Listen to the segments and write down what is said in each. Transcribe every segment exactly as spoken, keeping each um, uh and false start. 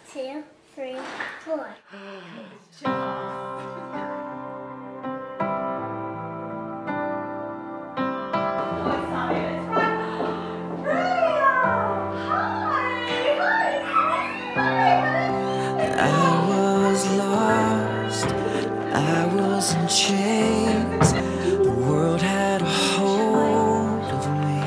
two, three, four. I was lost, I was in chains. The world had a hold of me.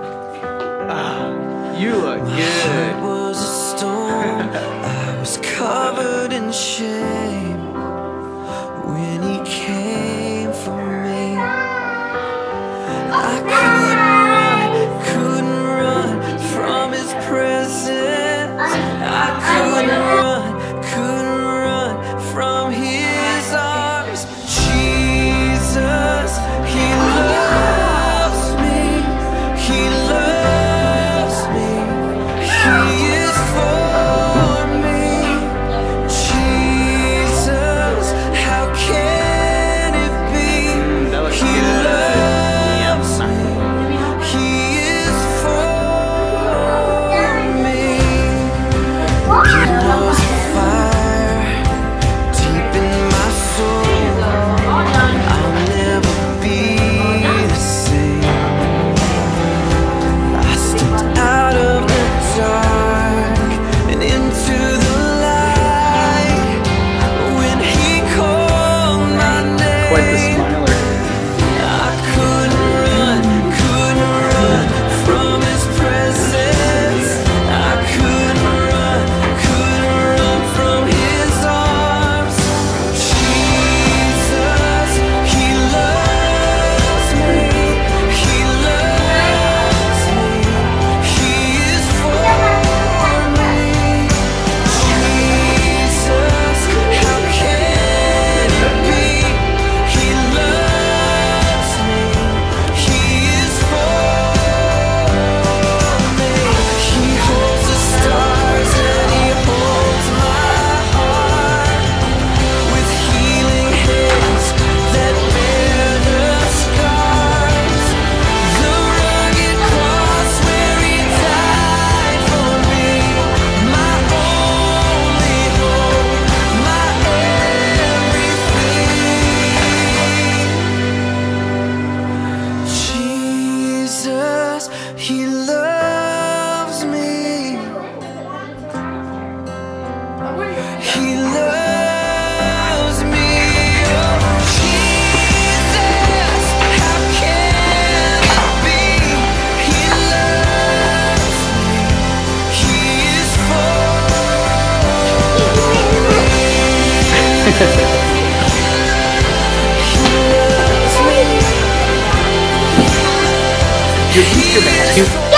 Ah, you look good. My heart was a storm, I was covered in shame. When he came for me, I couldn't run, couldn't run from his presence. I couldn't run, couldn't run from his arms. Jesus, he loves me, he loves me, he is for me. Jesus, how can it be? He loves me, he is for me. It was a fire deep in my soul. I'll never be the same. I stepped out of the dark and into the light. When he called my Quite the name, smiler. I couldn't run, couldn't run from his presence. I couldn't run, couldn't run from his arms. Jesus, he loves me, he loves me, he is for me. Jesus, how can it be? He loves me, he is for me. He holds the stars and he holds my heart with healing hands that bear the scars. The rugged cross where he died for me, my only hope, my everything. Jesus, he loves me, he loves me. Oh, Jesus, how can it be? He loves me, he is for me. He loves me. You're Easter man, too.